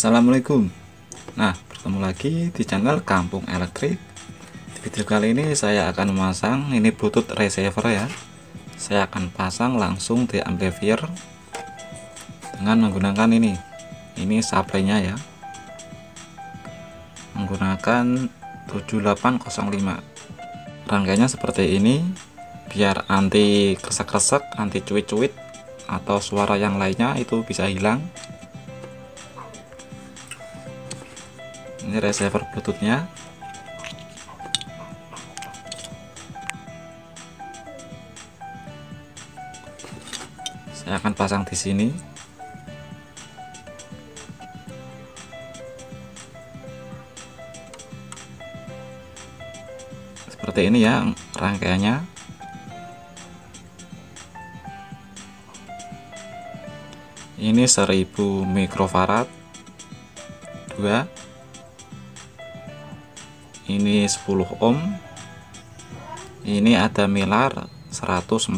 Assalamualaikum. Nah, bertemu lagi di channel Kampung Elektrik. Di video kali ini saya akan memasang ini Bluetooth receiver ya. Saya akan pasang langsung di amplifier dengan menggunakan ini supply-nya ya. Menggunakan 7805. Rangkaiannya seperti ini biar anti kresek-kresek, anti cuit-cuit atau suara yang lainnya itu bisa hilang. Ini receiver Bluetooth-nya. Saya akan pasang di sini. Seperti ini ya rangkaiannya. Ini 1000 mikrofarad 2. Ini 10 ohm. Ini ada milar 104.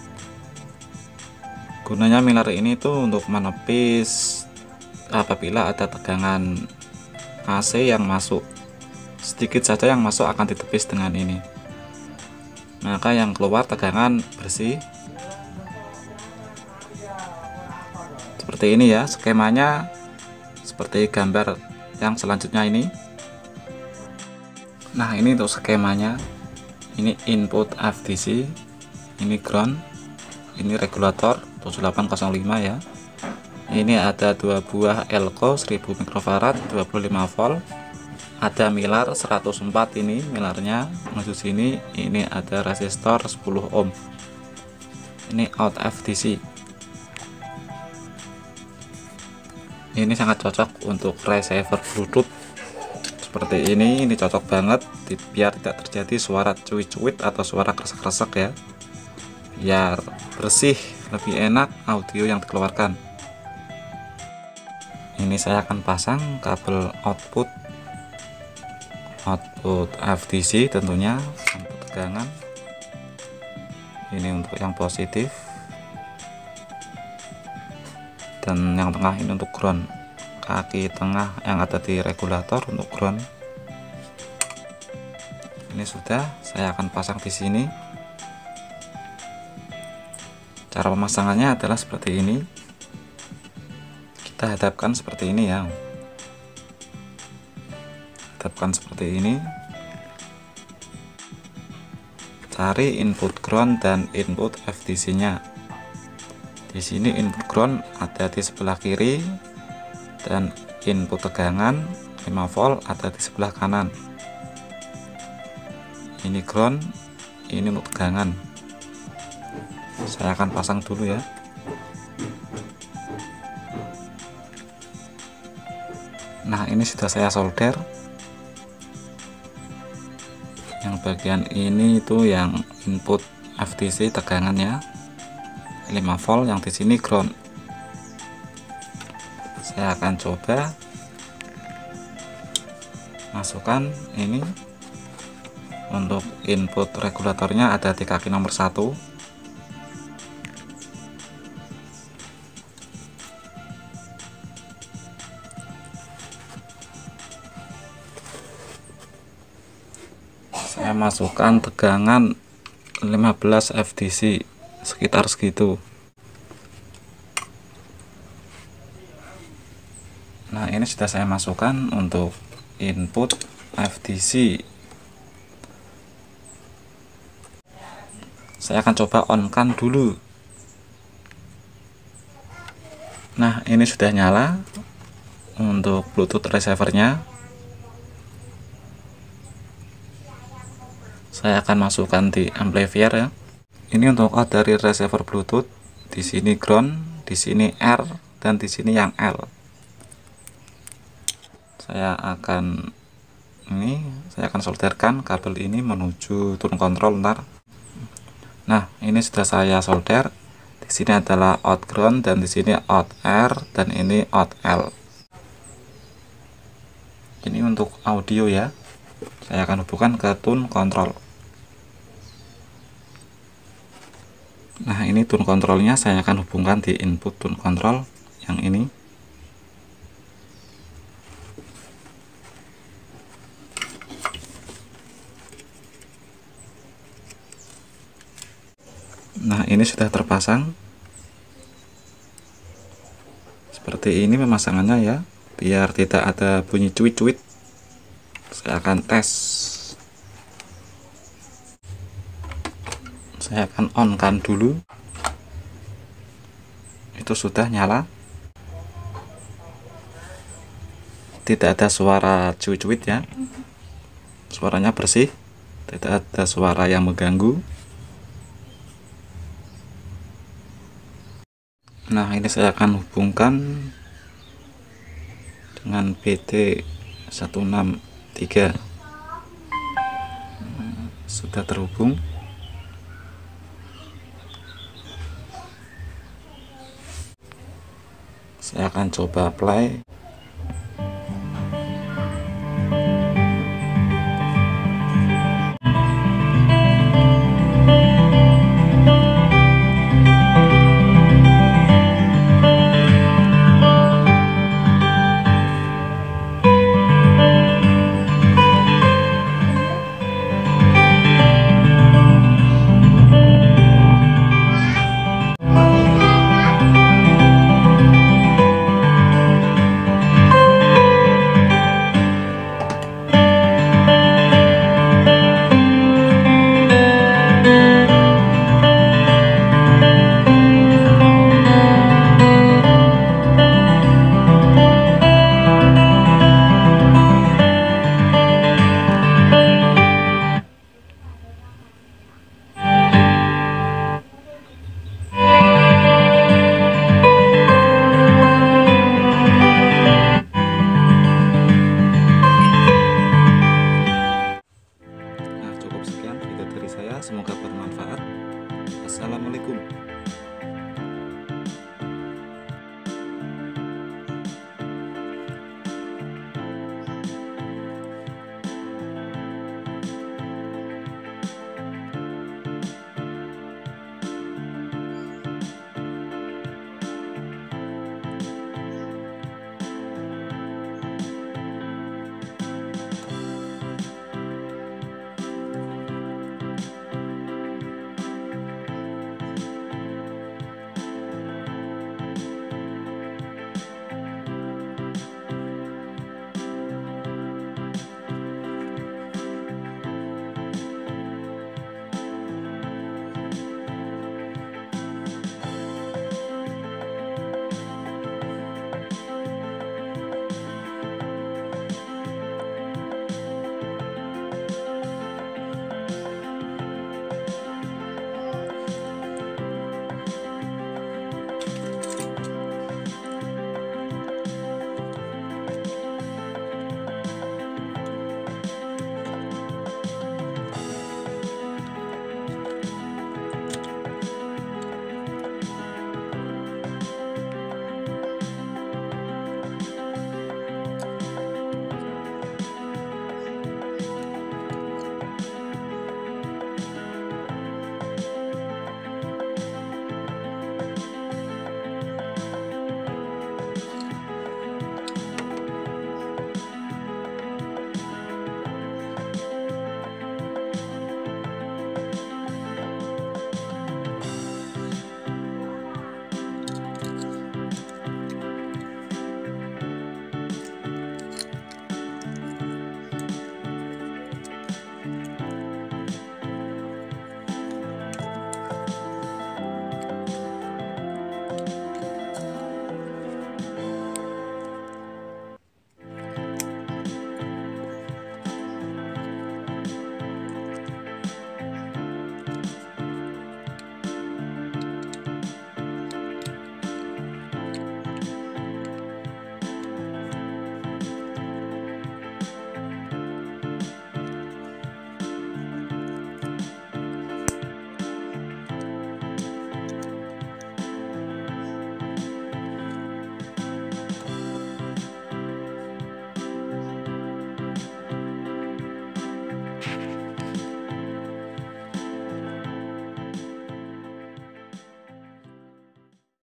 Gunanya milar ini tuh untuk menepis apabila ada tegangan AC yang masuk. Sedikit saja yang masuk akan ditepis dengan ini, maka yang keluar tegangan bersih. Seperti ini ya skemanya, seperti gambar yang selanjutnya ini. Nah, ini untuk skemanya. Ini input FDC, ini ground, ini regulator 7805 ya. Ini ada 2 buah elko 1000 mikrofarad 25 volt. Ada milar 104, ini milarnya menuju sini. Ini ada resistor 10 ohm. Ini out FDC. Ini sangat cocok untuk receiver Bluetooth seperti ini cocok banget biar tidak terjadi suara cuit-cuit atau suara kresek-kresek ya, biar bersih, lebih enak audio yang dikeluarkan. Ini saya akan pasang kabel output FDC tentunya untuk tegangan. Ini untuk yang positif dan yang tengah ini untuk ground. Kaki tengah yang ada di regulator untuk ground. Ini sudah, saya akan pasang di sini. Cara pemasangannya adalah seperti ini. Kita hadapkan seperti ini ya. Hadapkan seperti ini. Cari input ground dan input FDC-nya. Di sini input ground ada di sebelah kiri dan input tegangan 5 volt ada di sebelah kanan. Ini ground, ini untuk tegangan. Saya akan pasang dulu ya. Nah, ini sudah saya solder. Yang bagian ini itu yang input FDC tegangannya 5 volt, yang di sini ground. Saya akan coba masukkan ini. Untuk input regulatornya ada di kaki nomor 1. Saya masukkan tegangan 15 FDC, sekitar segitu. Nah, ini sudah saya masukkan untuk input FDC. Saya akan coba on-kan dulu. Nah, ini sudah nyala untuk Bluetooth receivernya. Saya akan masukkan di amplifier ya. Ini untuk out dari receiver Bluetooth. Di sini ground, di sini R, dan di sini yang L. Saya akan solderkan kabel ini menuju tune control ntar. Nah, ini sudah saya solder. Di sini adalah out ground dan di sini out R dan ini out L. Ini untuk audio ya. Saya akan hubungkan ke tune control. Nah, ini tune controlnya saya akan hubungkan di input tune control yang ini. Nah, ini sudah terpasang seperti ini pemasangannya ya, biar tidak ada bunyi cuit-cuit. Saya akan tes. Saya akan on kan dulu. Itu sudah nyala, tidak ada suara cuit-cuit ya, suaranya bersih, tidak ada suara yang mengganggu. Nah, ini saya akan hubungkan dengan BT163. Sudah terhubung. Saya akan coba play. Nah, cukup sekian video dari saya, semoga bermanfaat. Assalamualaikum.